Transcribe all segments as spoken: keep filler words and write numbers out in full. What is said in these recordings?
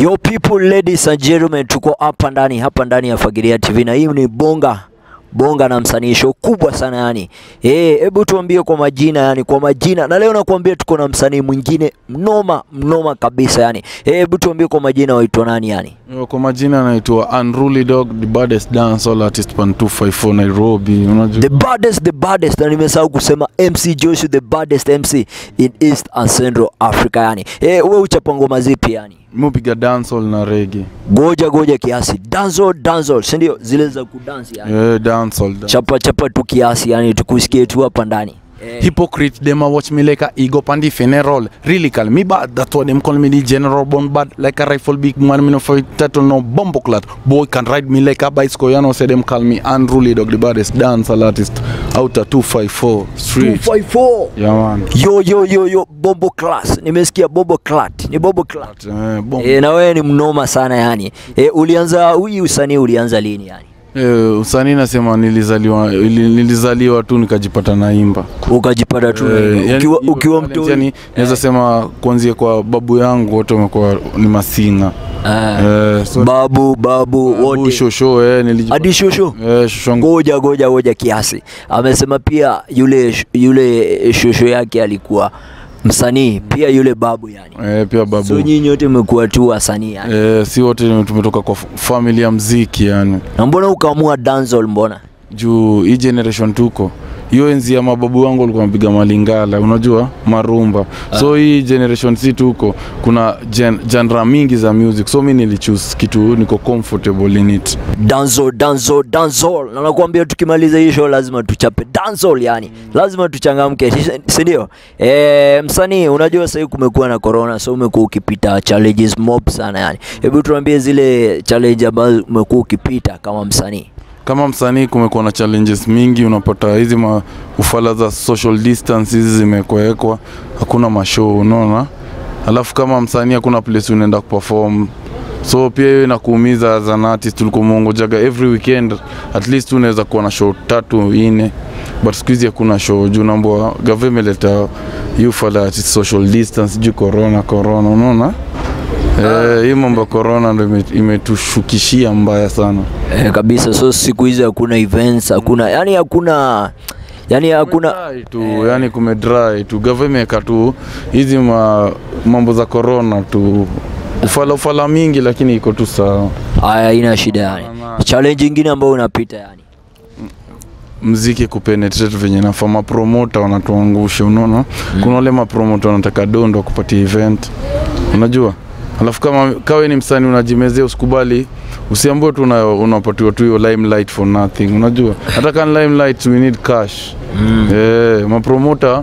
Yo people, ladies and gentlemen, tuko hapa ndani hapa ndani ya Fagilia T V na hii ni bonga bonga na msanii show kubwa sana yani. Eh, hebu tuambie kwa majina yani, kwa majina. Na leo nakwambia tuko na msanii mwingine mnoma mnoma kabisa yani. Eh, hebu tuambie kwa majina waitwa nani yani? Yo, kwa majina anaitwa Unruly Dog, the baddest dancehall artist pan two five four Nairobi, unajua. The baddest, the baddest, na nimesahau kusema M C Joshua, the baddest M C in East and Central Africa yani. Eh, wewe uchapa ngoma zipi yani? Mupiga dancehall na reggae. Goja goja kiasi. Dancehall, dancehall, si ndio? Zile za kudansi yani. Yeah, dancehall. Dance. Chapa chapa tu kiasi yani, tukusikie tu hapa ndani. Eh. Hypocrite, them a watch me like a ego pandi funeral. Really call me bad, that's why them call me the general born bad. Like a rifle big man, me no fight title no bombo clat. Boy can ride me like a bicycle, you know, say them call me Unruly Dog, the baddest dancehall artist out of two five four street. two five four. Yeah man. Yo yo yo yo, Bobo Class. Nimesikia Bobo Clat. Ni Bobo Clat. Eh, bombo. Eh, na wewe ni mnoma sana yani. Eh, ulianza huyu usanii ulianza lini yani? Eh, usanii nasema nilizaliwa nilizaliwa tu nikajipata naimba. Ukajipata tu eh, ukiwa yani, ukiwa mtu yani naweza eh. sema kuanzia kwa babu yangu wote wamekuwa ni masinga. Ah. Eh, so babu babu wote shosho eh nilijipata. Hadi shosho. Eh, shosho. Goja goja goja kiasi. Amesema pia yule yule shosho yake alikuwa msanii, pia yule babu yani. Eh, pia babu. So nyinyi wote mmekuwa tu wasanii yani. Eh, si wote tumetoka kwa familia muziki yani. Na mbona ukaamua dancehall mbona? Juu hii generation tuko. Hiyo enzi ya mababu wangu walikuwa wanapiga malingala, unajua, marumba. Ah. So hii generation si tuko kuna gen, genre mingi za music. So mimi nilichoose kitu niko comfortable in it. Dancehall, dancehall, dancehall. Na nakwambia tukimaliza hii show lazima tuchape dancehall yani. Lazima tuchangamke, si ndio? Eh, msanii, unajua sasa kumekuwa na corona, so umekuwa ukipita challenges mob sana yani. Hebu tuambie zile challenge ambazo umekuwa ukipita kama msanii. Kama msanii kumekuwa na challenges mingi, unapata hizi ma ufala za social distance hizi zimekwekwa, hakuna mashow unaona. Alafu kama msanii hakuna place unaenda kuperform. So pia hiyo inakuumiza as an artist. Tulikomongojaga every weekend at least unaweza kuwa na show tatu nne, but siku hizi hakuna show juu naomba government leta hiyo ufala social distance juu corona corona unaona. Eh, hii mambo corona ndio imetushukishia mbaya sana. Eh, kabisa. So siku hizi hakuna events, hakuna yani hakuna yani hakuna tu eh. Yani kumedry tu, government katu hizi ma, mambo za corona tu ufala ufala mingi, lakini iko tu sawa. Haya, ina shida yani. Challenge nyingine ambayo unapita yani muziki kupenetrate venye na fama promoter wanatuangusha unaona. Mm. Kuna wale ma promoter wanataka dondo kupatia event, unajua. Alafu kama kawe ni msanii unajimezea, usikubali usiambiwe tu unapatiwa tu hiyo limelight for nothing, unajua. Hata kan limelight we need cash. Mm. Eh, ma promoter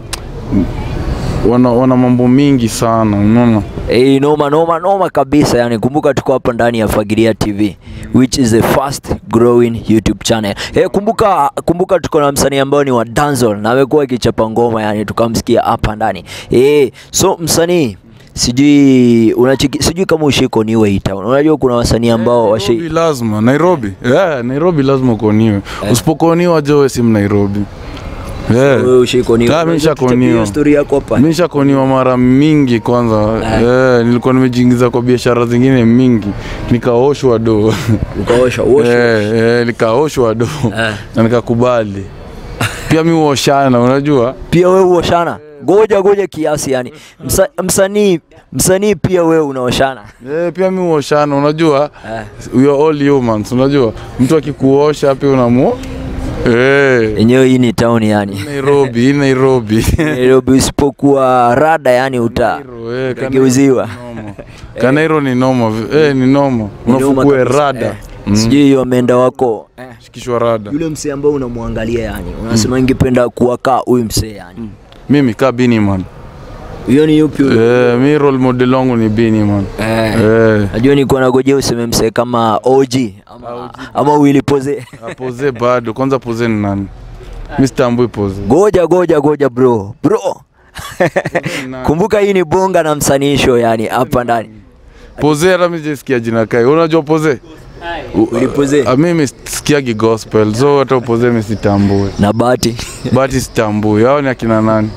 wana wana mambo mingi sana unaona. Eh, noma noma noma kabisa yani. Kumbuka tuko hapa ndani ya Fagilia T V, which is the fast growing YouTube channel. Eh, kumbuka kumbuka tuko na msanii ambao ni wa dancehall na amekuwa akichapa ngoma yani, tukamsikia hapa ndani. Eh, so msanii sijui unachiki sijui kama ushiko niwe hii town. Unajua kuna wasanii ambao yeah, washi Nairobi lazima Nairobi. Yeah, Nairobi lazima ukoniwe. Yeah. Usipokoniwa je wewe si Nairobi. Yeah. So, wewe ushiko niwe. Kama nishakoniwa. Story yako hapa. Mimi nishakoniwa mara mingi kwanza. Yeah. Yeah, nilikuwa nimejiingiza kwa biashara zingine mingi. Nikaoshwa do. Ukaoshwa oshwa. Yeah, yeah, nikaoshwa do. Yeah. Na nikakubali. Pia mimi uoshana unajua? Pia wewe uoshana. Goja goja kiasi yani. Msa, msanii msanii pia wewe unaoshana. Eh, pia mimi uoshana unajua. Eh. We are all humans unajua. Mtu akikuosha pia unamu eh. Enyewe hii ni town yani. Nairobi, Nairobi. Nairobi usipokuwa rada yani uta utageuziwa. Kanairo ni noma. Eh, ni noma. Unafukue rada. Eh. Mm. Sijui hiyo ameenda wako eh. Shikishwa rada. Yule msee ambao unamwangalia yani. Unasema mm. ningependa kuwaka huyu msee yani. Mm. Mimi ka Bini man. Hiyo ni yupi? Eh, mimi role model wangu ni Bini man. Eh. Eh. Najua niko nagojea useme msee kama O G ama O G. Ama Willy Pose. Pose bado. Kwanza Pose ni nani? Mister Ambui Pose. Goja goja goja bro. Bro. Kumbuka hii ni bonga na msanii show yani hapa ndani. Pose hata mimi sijasikia jina kai. Unajua Pose? Willy Pose. A mimi sikiagi gospel. So hata Pose mimi sitambui. Na Bahati. Bahati sitambui. Hao ni akina nani?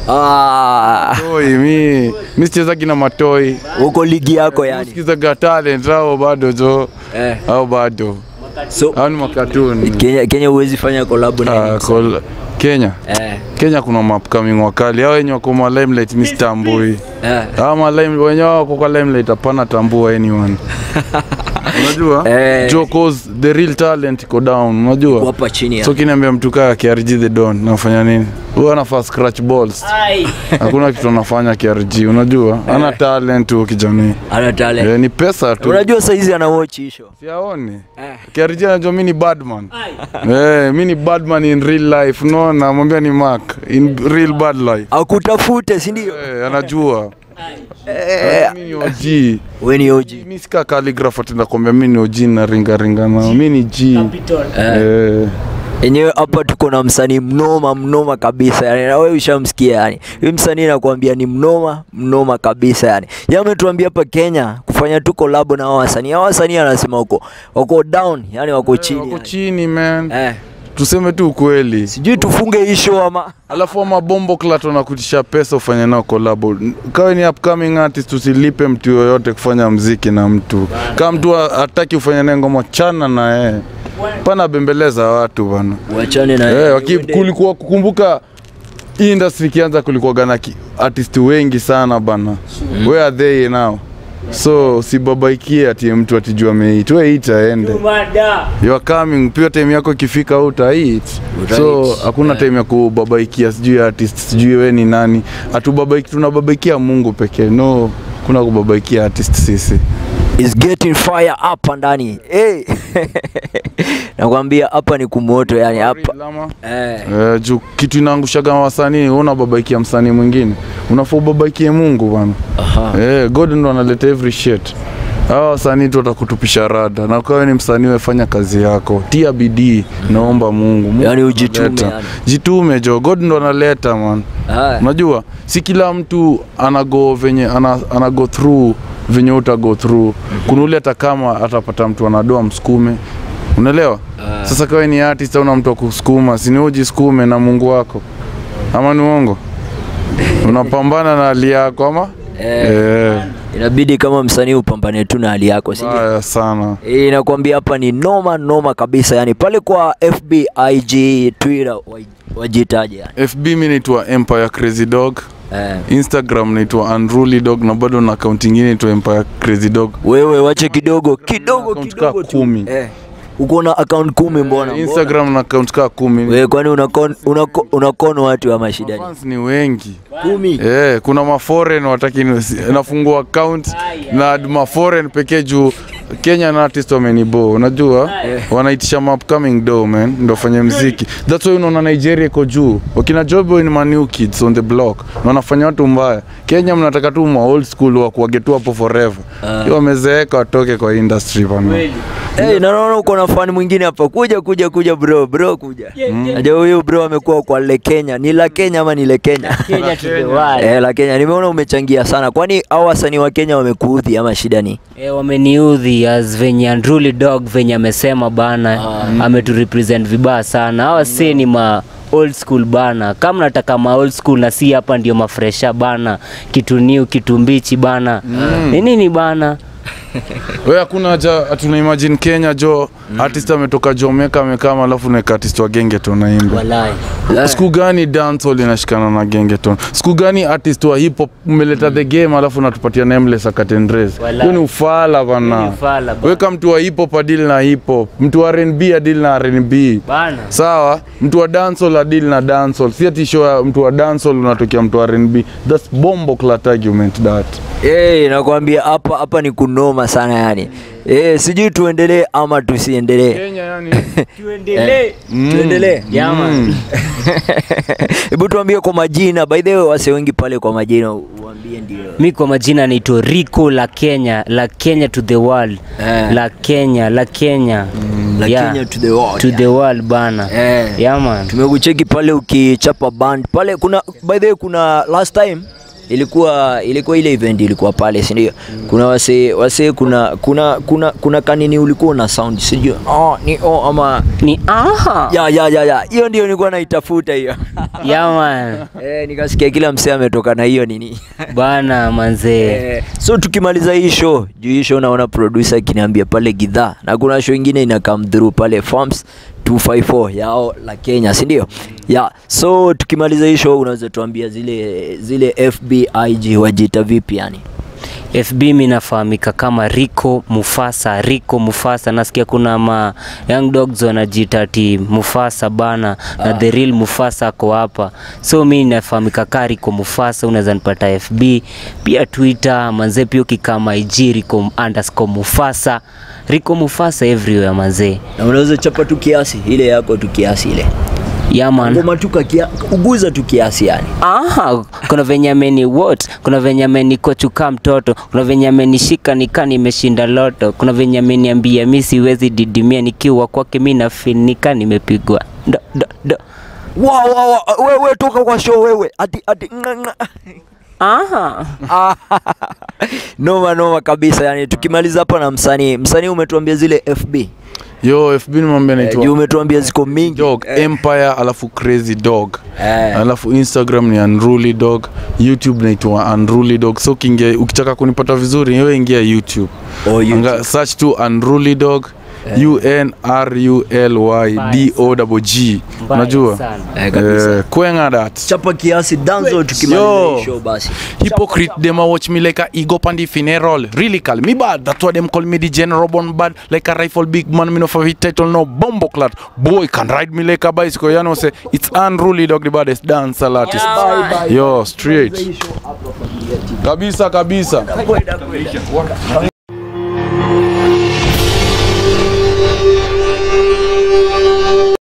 Ah, Toi mi mi sichezagi na matoi. uko ligi yako yani. Sikizaga talent hao bado jo. Eh. Hao bado. So Hao ni makatuni. Kenya Kenya huwezi fanya collab na Ah, kol Kenya. eh. Kenya kuna upcoming wakali. Hao wenye wako ma limelight mi sitambui. Eh. Hao ma limelight wenye wako kwa limelight hapana tambua anyone. Unajua? Eh. Jo cause the real talent iko down, unajua? Hapa chini. So kiniambia mtu kaa K R G the Don nafanya nini? Huwa anafaa scratch balls. Hakuna kitu anafanya K R G, unajua? Ana talent tu kijamii. Ana talent. Eh, ni pesa tu. Unajua saa hizi ana watch hisho. Siaoni. Eh. K R G anajua mimi ni badman. Eh, mimi ni badman in real life. No, namwambia ni Mark in real bad life. Akutafute, si ndio? Eh, anajua. Eh, Mimi ni O G. wewe ni O G. Mimi sika calligrapher tena kwambia mimi ni O G na ringa ringa na mimi ni G. Eh. Enyewe hapa tuko na msanii mnoma mnoma kabisa yani, na wewe ushamsikia yani. Huyu msanii nakwambia ni mnoma mnoma kabisa yani. Yeye ametuambia hapa Kenya kufanya tu collab na hao wasanii. Hao wasanii anasema huko wako down yani, wako chini. Wako Yani. chini man. Eh, Tuseme tu ukweli. sijui tufunge hii show ama Alafu ama bombo klat wanakutisha pesa ufanye nao collab. Kawe ni upcoming artist usilipe mtu yoyote kufanya mziki na mtu. Kama mtu hataki ufanye naye ngoma chana na yeye. Pana bembeleza watu bana. uachane na Eh, waki- kulikuwa kukumbuka hii industry kianza kulikuwa gana artist wengi sana bana. Mm. Where are they now? So sibabaikie ati mtu atijua meet. Wewe ita ende. You are coming, pia time yako ikifika uta eat. So hakuna time ya kubabaikia sijui artist sijui wewe ni nani. Atubabaiki tunababaikia Mungu pekee. No, kuna kubabaikia artist sisi. is getting fire hapa ndani. Hey. Nakwambia hapa ni kumoto yani hapa. Eh. Eh, juu kitu inaangushaga wasanii, una babaikia msanii mwingine. Unafaa ubabaikie Mungu bana. Aha. Eh, God ndo analeta every shit. Hao wasanii tu watakutupisha rada. Na kwa wewe ni msanii wefanya kazi yako. Tia bidii, naomba Mungu. Mungu yani ujitume analeta. yani. Jitume jo, God ndo analeta man. Ah. Unajua, si kila mtu anago venye ana, ana go through venye uta go through. Kuna ule hata kama atapata mtu anadoa msukume. Unaelewa? Ah. Sasa kwa ni artist au mtu akusukuma, si ni ujisukume na Mungu wako. Ama ni uongo? Unapambana na hali yako ama? Eh. Eh. Inabidi kama msanii upambane tu na hali yako, si ndio? Baya sana. Eh, inakwambia hapa ni noma noma kabisa yani. Pale kwa F B, I G, Twitter wajitaje yani. F B mimi naitwa Empire Crazy Dog. Eh. Instagram naitwa Unruly Dog na bado na account nyingine inaitwa Empire Crazy Dog. Wewe wache kidogo kidogo Account kidogo ka tu. kumi. Eh. Uko na account kumi mbona? Instagram na account ka kumi. Wewe kwani unakon unako, unakono watu wa mashida ni? Fans ni wengi. Kumi. Eh, kuna ma foreign wataki nafungua account na ma foreign pekee juu Kenya na artist wamenibo. Unajua? Wanaitisha ma upcoming do man ndio fanye muziki. That's why unaona Nigeria iko juu. Wakina Jobo ni ma new kids on the block. Na wanafanya watu mbaya. Kenya mnataka tu ma old school wa kuwagetua hapo forever. Hiyo wamezeeka watoke kwa industry bana. Eh, na naona uko na fan mwingine hapa. Kuja kuja kuja bro, bro kuja. Aje huyu bro amekuwa kwa le Kenya. Ni la Kenya ama ni le Kenya? Kenya to the world. Eh, la Kenya. Nimeona umechangia sana. Kwani hao wasanii wa Kenya wamekuudhi ama shida ni? Eh, wameniudhi as venye Unruly Dog venye amesema bana, ameturepresent vibaya sana. Hawa si ni ma old school bana. Kama nataka ma old school na si hapa ndio mafresha bana. Kitu new, kitu mbichi bana. Ni nini bana? Wewe hakuna haja tuna imagine Kenya jo mm. artist ametoka Jamaica amekaa alafu na artist wa Gengeton naimba. Walai. Siku gani dancehall inashikana na Gengeton? Siku gani artist wa hip hop umeleta mm. the game alafu natupatia Nameless Akatendrez? Hiyo ni ufala bana. Wewe kama mtu wa hip hop adili na hip hop, mtu wa R and B adili na R and B. Bana. Sawa? Mtu wa dancehall adili na dancehall. Si ati show mtu wa dancehall unatokea mtu wa R and B. That's bombo clat argument that. Eh, nakwambia hapa hapa ni kunoma sana yani. Eh, sijui tuendelee ama tusiendelee. Kenya yani Tuendelee. Mm. Tuendelee. Yaman. Hebu tuambie kwa majina. By the way, wase wengi pale kwa majina uambie ndio. Mi kwa majina naitwa Rico la Kenya, la Kenya to the world. Eh. La Kenya, la Kenya. La Kenya to the world. To the world bana. Eh. Yeah man. Tumekucheki pale ukichapa band. Pale kuna by the way kuna last time ilikuwa ilikuwa ile event ilikuwa pale, si ndio? Kuna wase wase kuna kuna kuna kuna kanini ulikuwa na sound, sijui oh ni oh ama Ni aha. ya ya ya ya hiyo ndio nilikuwa naitafuta hiyo. Yeah man. Eh, nikasikia kila msee ametoka na hiyo nini. Bana manze. Eh, so tukimaliza hii show, juu hii show naona producer kiniambia pale Gidhaa na kuna show nyingine ina come through pale Farms two five four yao la Kenya, si ndio? Yeah, so tukimaliza hii show unaweza tuambia zile zile F B I G wajita vipi yani? F B mimi nafahamika kama Rico Mufasa, Rico Mufasa. Nasikia kuna ma young dogs wanajiita ati Mufasa bana, ah. na the real Mufasa ako hapa. So mimi nafahamika kama Rico Mufasa, unaweza nipata F B, pia Twitter manze, pia kama I G Rico underscore Mufasa. Rico Mufasa everywhere manze. Na unaweza chapa tu kiasi ile yako tu kiasi ile. Yeah man. Ngoma tu kia uguza tu kiasi yani. Aha, kuna venye ameni what? Kuna venye ameni kochuka mtoto, kuna venye amenishika nika nimeshinda loto, kuna venye ameniambia mimi siwezi didimia nikiwa kwake mimi na feel nika nimepigwa. Do do do. Wow wow, wow. Wewe toka kwa show wewe. Ati ati nganga. Aha. Noma noma kabisa yani. Tukimaliza hapa na msanii, msanii umetuambia zile F B. Yo, F B ni mambo yanaitwa. Eh, umetuambia ziko mingi. Dog eh. Empire alafu Crazy Dog. Eh. Alafu Instagram ni Unruly Dog, YouTube naitwa Unruly Dog. So kingia ukitaka kunipata vizuri wewe ingia YouTube. Oh, YouTube. Anga, search tu Unruly Dog. Yeah. U N R U L Y D O G G. Unajua? Eh, kabisa. Eh, kwenga that. Chapa kiasi danzo tukimaliza show basi. Hypocrite them watch me like a ego pandi funeral. Really call me bad. That's why them call me the general born bad. Like a rifle big man, me no for hit title no bombo clat. Boy can ride me like a bicycle. You know say it's Unruly Dog, the baddest dancer artist. Bye, bye. Yo, straight. Kabisa kabisa.